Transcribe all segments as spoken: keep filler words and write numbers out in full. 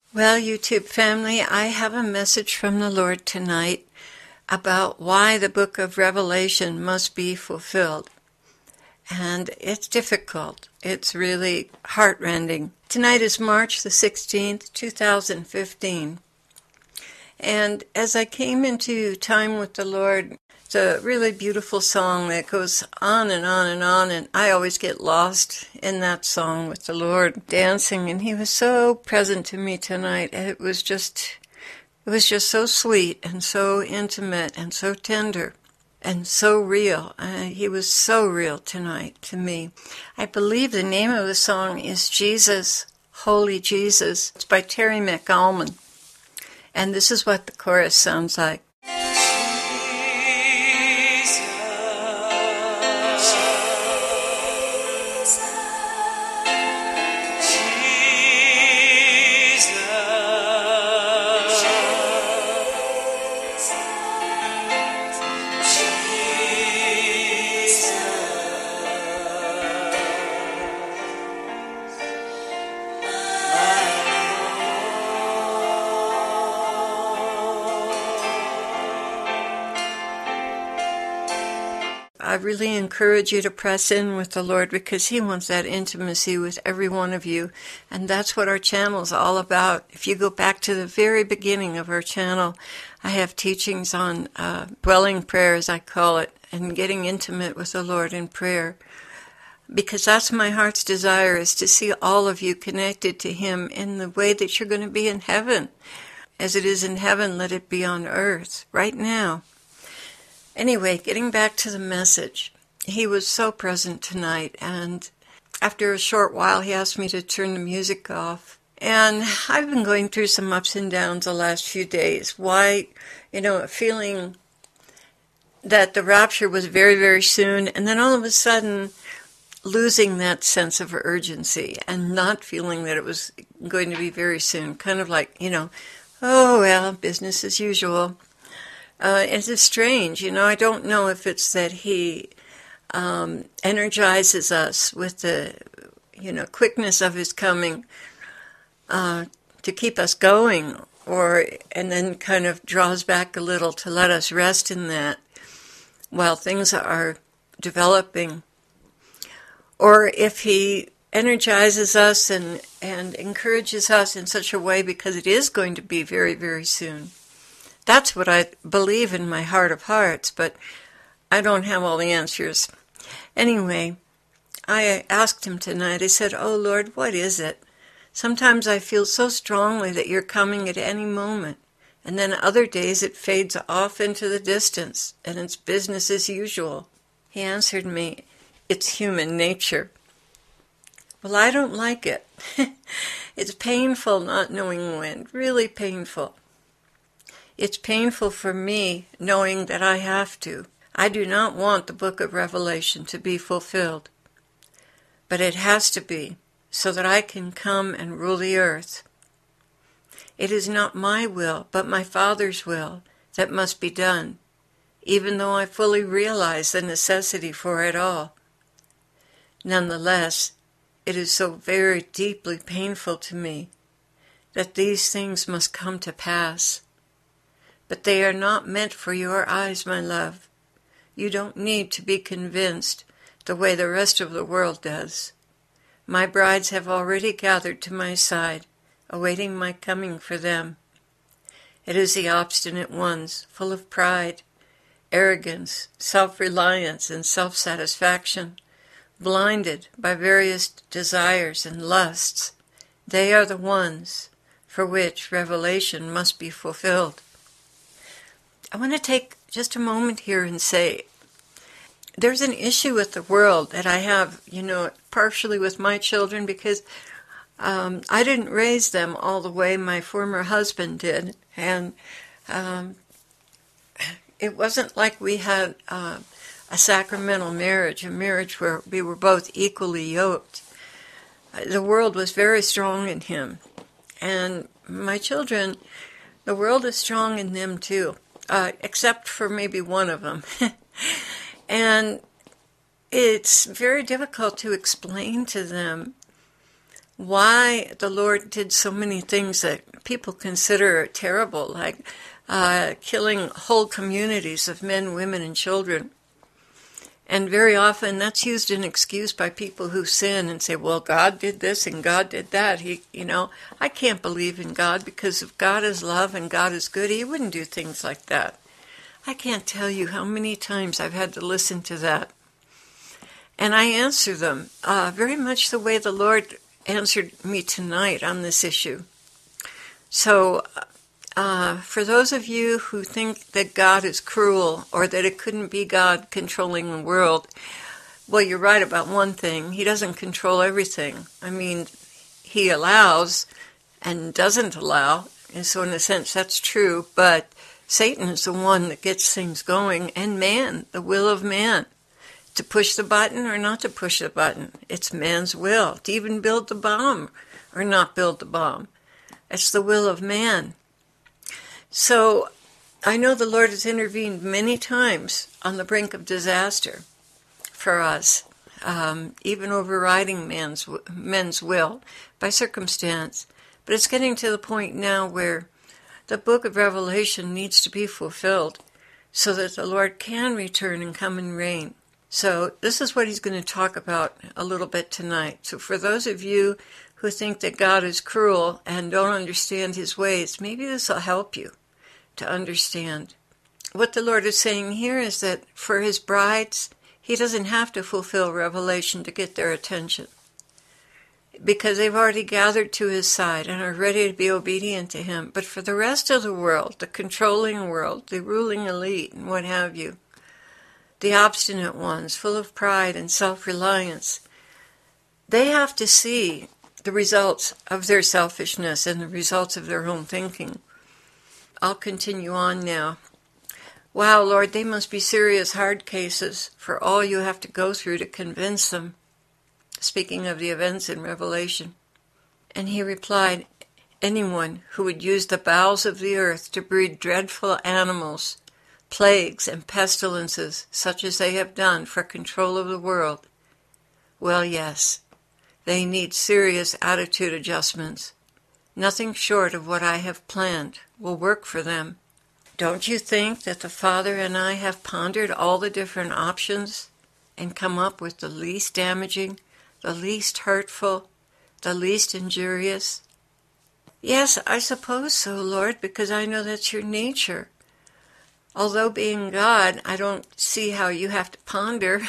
Well, YouTube family, I have a message from the Lord tonight about why the book of Revelation must be fulfilled. And it's difficult. It's really heartrending. Tonight is March the sixteenth, two thousand fifteen. And as I came into time with the Lord, it's a really beautiful song that goes on and on and on, and I always get lost in that song with the Lord dancing, and He was so present to me tonight. It was just, it was just so sweet and so intimate and so tender and so real. Uh, he was so real tonight to me. I believe the name of the song is Jesus, Holy Jesus. It's by Terry McAlmon. And this is what the chorus sounds like. I really encourage you to press in with the Lord because He wants that intimacy with every one of you. And that's what our channel is all about. If you go back to the very beginning of our channel, I have teachings on uh, dwelling prayer, as I call it, and getting intimate with the Lord in prayer. Because that's my heart's desire, is to see all of you connected to Him in the way that you're going to be in heaven. As it is in heaven, let it be on earth, right now. Anyway, getting back to the message, He was so present tonight, and after a short while, He asked me to turn the music off. And I've been going through some ups and downs the last few days. Why, you know, feeling that the rapture was very, very soon, and then all of a sudden losing that sense of urgency and not feeling that it was going to be very soon. Kind of like, you know, oh, well, business as usual. Uh, it's just strange, you know, I don't know if it's that He um, energizes us with the, you know, quickness of His coming uh, to keep us going, or, and then kind of draws back a little to let us rest in that while things are developing, or if He energizes us and, and encourages us in such a way because it is going to be very, very soon. That's what I believe in my heart of hearts, but I don't have all the answers. Anyway, I asked Him tonight, I said, oh Lord, what is it? Sometimes I feel so strongly that You're coming at any moment, and then other days it fades off into the distance, and it's business as usual. He answered me, it's human nature. Well, I don't like it. It's painful not knowing when, really painful. It's painful for me knowing that I have to. I do not want the book of Revelation to be fulfilled. But it has to be, so that I can come and rule the earth. It is not my will, but my Father's will that must be done, even though I fully realize the necessity for it all. Nonetheless, it is so very deeply painful to me that these things must come to pass. But they are not meant for your eyes, my love. You don't need to be convinced the way the rest of the world does. My brides have already gathered to my side, awaiting my coming for them. It is the obstinate ones, full of pride, arrogance, self-reliance, and self-satisfaction, blinded by various desires and lusts. They are the ones for which Revelation must be fulfilled. I want to take just a moment here and say, there's an issue with the world that I have, you know, partially with my children because um, I didn't raise them all the way my former husband did. And um, it wasn't like we had uh, a sacramental marriage, a marriage where we were both equally yoked. The world was very strong in him. And my children, the world is strong in them too. Uh, except for maybe one of them. And it's very difficult to explain to them why the Lord did so many things that people consider terrible, like uh, killing whole communities of men, women, and children. And very often that's used as an excuse by people who sin and say, well, God did this and God did that. He, you know, I can't believe in God because if God is love and God is good, he wouldn't do things like that. I can't tell you how many times I've had to listen to that. And I answer them uh, very much the way the Lord answered me tonight on this issue. So uh, for those of you who think that God is cruel or that it couldn't be God controlling the world, well, you're right about one thing. He doesn't control everything. I mean, he allows and doesn't allow, and so in a sense that's true, but Satan is the one that gets things going, and man, the will of man, to push the button or not to push the button. It's man's will to even build the bomb or not build the bomb. It's the will of man. So I know the Lord has intervened many times on the brink of disaster for us, um, even overriding man's men's will by circumstance. But it's getting to the point now where the book of Revelation needs to be fulfilled so that the Lord can return and come and reign. So this is what he's going to talk about a little bit tonight. So for those of you who think that God is cruel and don't understand his ways, maybe this will help you to understand. What the Lord is saying here is that for his brides, he doesn't have to fulfill Revelation to get their attention, because they've already gathered to his side and are ready to be obedient to him. But for the rest of the world, the controlling world, the ruling elite and what have you, the obstinate ones, full of pride and self-reliance, they have to see the results of their selfishness and the results of their own thinking. I'll continue on now. Wow, Lord, they must be serious hard cases for all you have to go through to convince them. Speaking of the events in Revelation. And he replied, anyone who would use the bowels of the earth to breed dreadful animals, plagues and pestilences, such as they have done for control of the world, well, yes, they need serious attitude adjustments. Nothing short of what I have planned will work for them. Don't you think that the Father and I have pondered all the different options and come up with the least damaging, the least hurtful, the least injurious? Yes, I suppose so, Lord, because I know that's your nature. Although being God, I don't see how you have to ponder.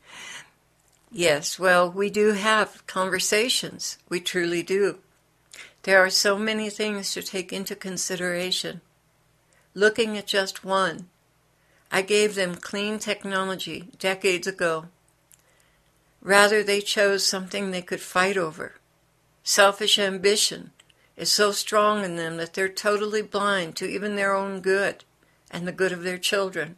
Yes, well, we do have conversations. We truly do. There are so many things to take into consideration. Looking at just one, I gave them clean technology decades ago. Rather, they chose something they could fight over. Selfish ambition is so strong in them that they're totally blind to even their own good and the good of their children.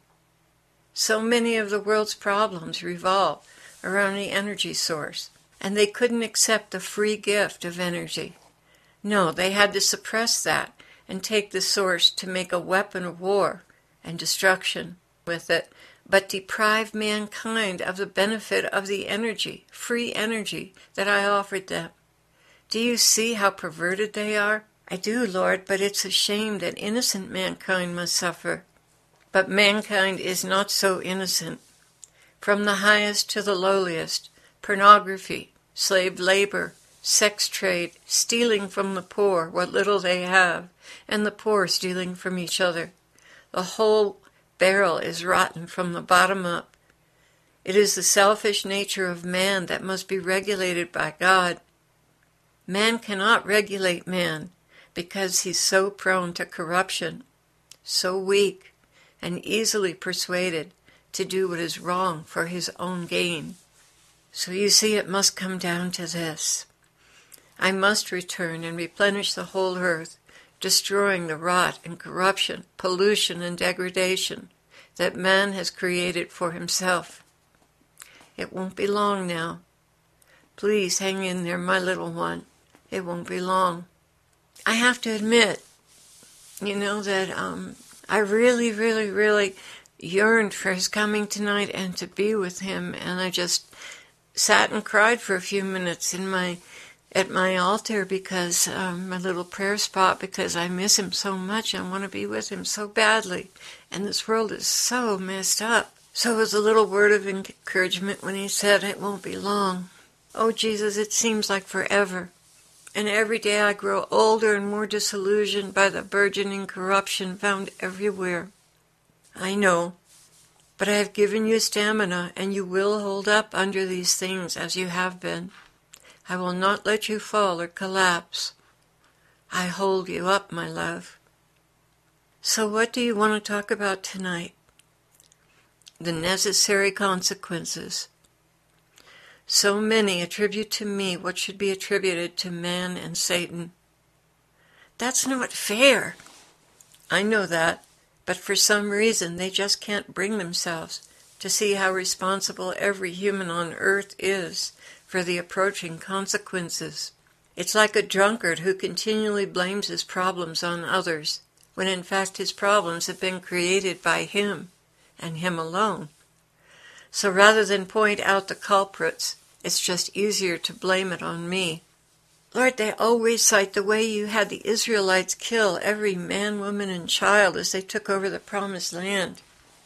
So many of the world's problems revolve around the energy source, and they couldn't accept the free gift of energy. No, they had to suppress that and take the source to make a weapon of war and destruction with it, but deprive mankind of the benefit of the energy, free energy, that I offered them. Do you see how perverted they are? I do, Lord, but it's a shame that innocent mankind must suffer. But mankind is not so innocent. From the highest to the lowliest, pornography, slave labor, sex trade, stealing from the poor what little they have, and the poor stealing from each other. The whole barrel is rotten from the bottom up. It is the selfish nature of man that must be regulated by God. Man cannot regulate man because he's so prone to corruption, so weak, and easily persuaded to do what is wrong for his own gain. So you see, it must come down to this. I must return and replenish the whole earth, destroying the rot and corruption, pollution and degradation that man has created for himself. It won't be long now. Please hang in there, my little one. It won't be long. I have to admit, you know, that um, I really, really, really yearned for his coming tonight and to be with him, and I just sat and cried for a few minutes in my at my altar because um, my little prayer spot, because I miss him so much. I want to be with him so badly. And this world is so messed up. So it was a little word of encouragement when he said, it won't be long. Oh, Jesus, it seems like forever. And every day I grow older and more disillusioned by the burgeoning corruption found everywhere. I know, but I have given you stamina, and you will hold up under these things as you have been. I will not let you fall or collapse. I hold you up, my love. So what do you want to talk about tonight? The necessary consequences. So many attribute to me what should be attributed to man and Satan. That's not fair. I know that, but for some reason they just can't bring themselves to see how responsible every human on earth is for the approaching consequences. It's like a drunkard who continually blames his problems on others, when in fact his problems have been created by him, and him alone. So rather than point out the culprits, it's just easier to blame it on me. Lord, they always cite the way you had the Israelites kill every man, woman, and child as they took over the promised land.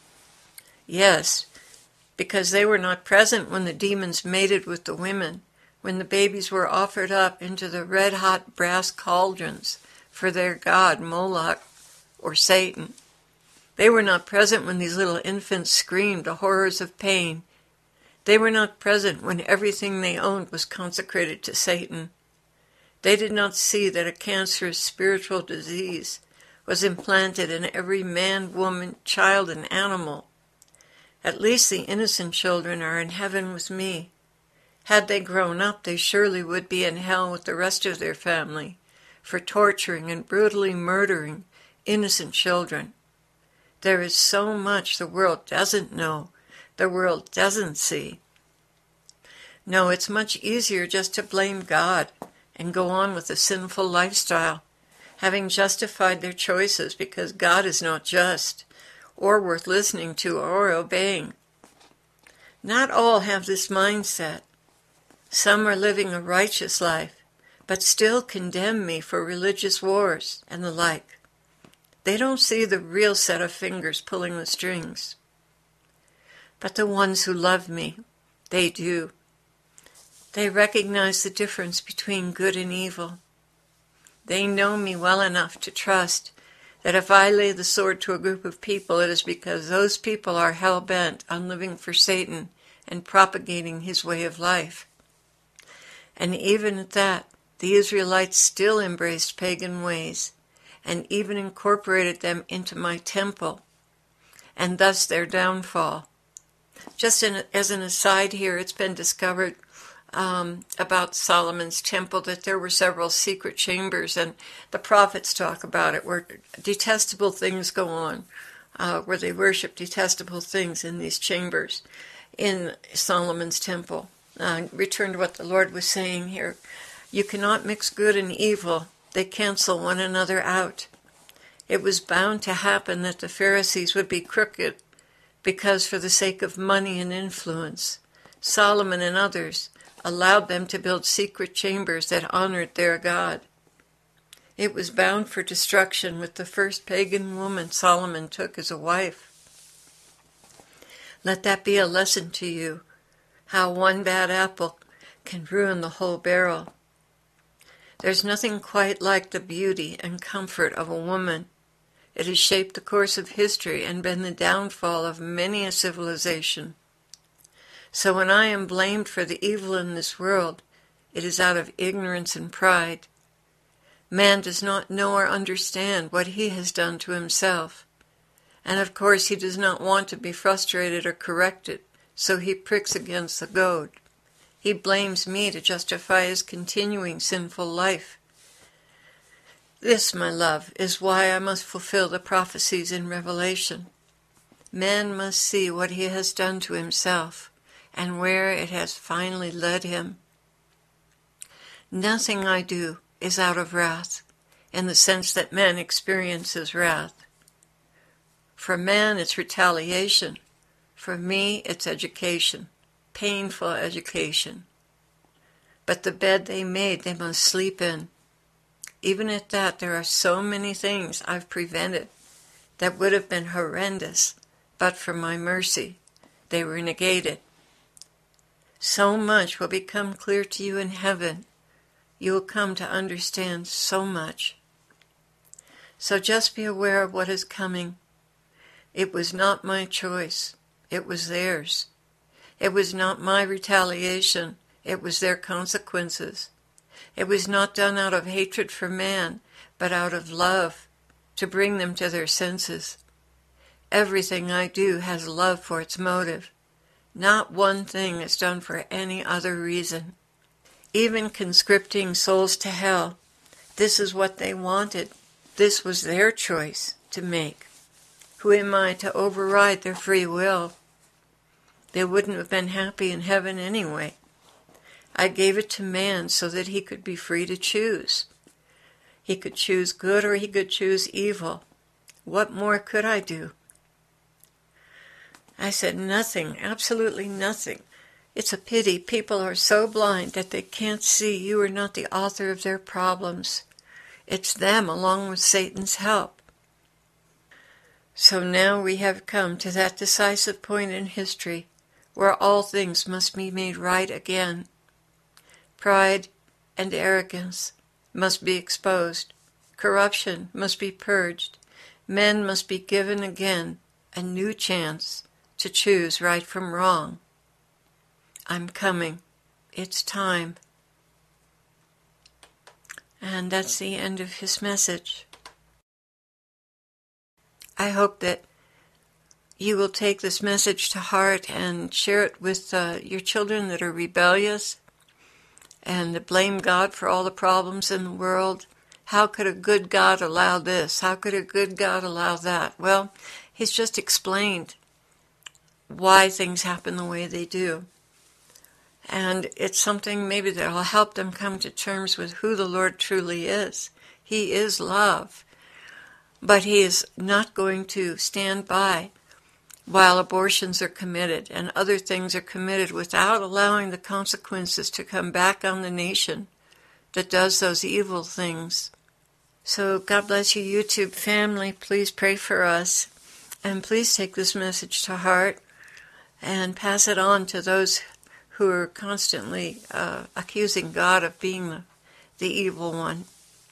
Yes, because they were not present when the demons mated with the women, when the babies were offered up into the red-hot brass cauldrons for their god Moloch or Satan. They were not present when these little infants screamed the horrors of pain. They were not present when everything they owned was consecrated to Satan. They did not see that a cancerous spiritual disease was implanted in every man, woman, child, and animal. At least the innocent children are in heaven with me. Had they grown up, they surely would be in hell with the rest of their family for torturing and brutally murdering innocent children. There is so much the world doesn't know, the world doesn't see. No, it's much easier just to blame God and go on with a sinful lifestyle, having justified their choices because God is not just, or worth listening to or obeying. Not all have this mindset. Some are living a righteous life, but still condemn me for religious wars and the like. They don't see the real set of fingers pulling the strings. But the ones who love me, they do. They recognize the difference between good and evil. They know me well enough to trust that if I lay the sword to a group of people, it is because those people are hell-bent on living for Satan and propagating his way of life. And even at that, the Israelites still embraced pagan ways, and even incorporated them into my temple, and thus their downfall. Just in, as an aside here, it's been discovered um, about Solomon's temple that there were several secret chambers, and the prophets talk about it, where detestable things go on, uh, where they worship detestable things in these chambers in Solomon's temple. Uh, return to what the Lord was saying here. You cannot mix good and evil. They cancel one another out. It was bound to happen that the Pharisees would be crooked because for the sake of money and influence, Solomon and others allowed them to build secret chambers that honored their God. It was bound for destruction with the first pagan woman Solomon took as a wife. Let that be a lesson to you, how one bad apple can ruin the whole barrel. There's nothing quite like the beauty and comfort of a woman. It has shaped the course of history and been the downfall of many a civilization. So when I am blamed for the evil in this world, it is out of ignorance and pride. Man does not know or understand what he has done to himself. And of course he does not want to be frustrated or corrected, so he pricks against the goad. He blames me to justify his continuing sinful life. This, my love, is why I must fulfill the prophecies in Revelation. Man must see what he has done to himself and where it has finally led him. Nothing I do is out of wrath, in the sense that man experiences wrath. For man, it's retaliation. For me, it's education. Painful education. but the bed they made they must sleep in. Even at that, there are so many things I've prevented that would have been horrendous, but for my mercy, they were negated. So much will become clear to you in heaven. You will come to understand so much. So just be aware of what is coming. It was not my choice. It was theirs. It was not my retaliation. It was their consequences. It was not done out of hatred for man, but out of love, to bring them to their senses. Everything I do has love for its motive. Not one thing is done for any other reason. Even conscripting souls to hell, this is what they wanted. This was their choice to make. Who am I to override their free will? They wouldn't have been happy in heaven anyway. I gave it to man so that he could be free to choose. He could choose good or he could choose evil. What more could I do? I said nothing, absolutely nothing. It's a pity people are so blind that they can't see you are not the author of their problems. It's them along with Satan's help. So now we have come to that decisive point in history where all things must be made right again. Pride and arrogance must be exposed. Corruption must be purged. Men must be given again a new chance to choose right from wrong. I'm coming. It's time. And that's the end of his message. I hope that you will take this message to heart and share it with uh, your children that are rebellious and blame God for all the problems in the world. How could a good God allow this? How could a good God allow that? Well, he's just explained why things happen the way they do. And it's something maybe that will help them come to terms with who the Lord truly is. He is love. But he is not going to stand by while abortions are committed and other things are committed without allowing the consequences to come back on the nation that does those evil things. So God bless you, YouTube family. Please pray for us. And please take this message to heart and pass it on to those who are constantly uh, accusing God of being the, the evil one.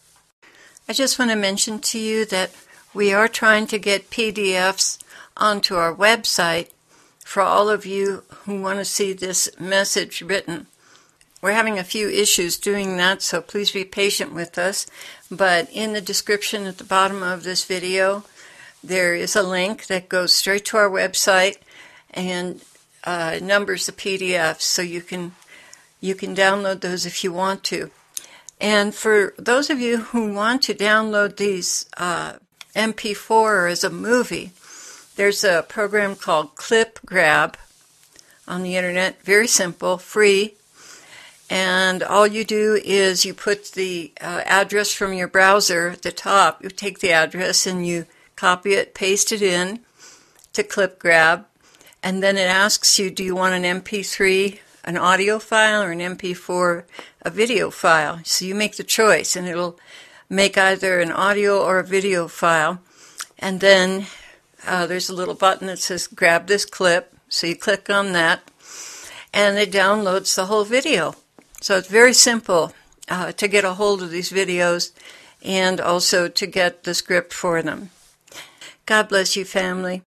I just want to mention to you that we are trying to get P D Fs onto our website for all of you who want to see this message written. We're having a few issues doing that, so please be patient with us. But in the description at the bottom of this video, there is a link that goes straight to our website and uh, numbers the P D Fs, so you can you can download those if you want to. And for those of you who want to download these uh, M P four as a movie, there's a program called Clip Grab on the internet. Very simple, free. And all you do is you put the uh, address from your browser at the top. You take the address and you copy it, paste it in to Clip Grab. And then it asks you, do you want an M P three, an audio file, or an M P four, a video file? So you make the choice, and it'll make either an audio or a video file. And then uh, there's a little button that says grab this clip. So you click on that, and it downloads the whole video. So it's very simple uh, to get a hold of these videos and also to get the script for them. God bless you, family.